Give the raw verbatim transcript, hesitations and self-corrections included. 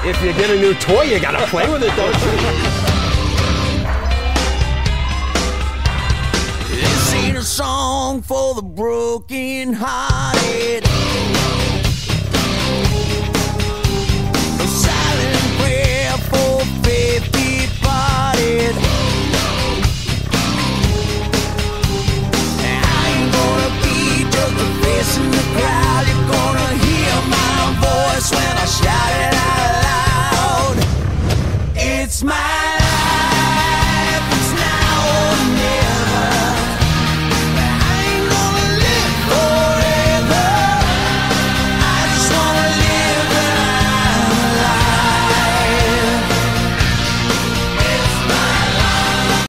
If you get a new toy, you gotta play with it, don't you? This ain't a song for the broken hearted.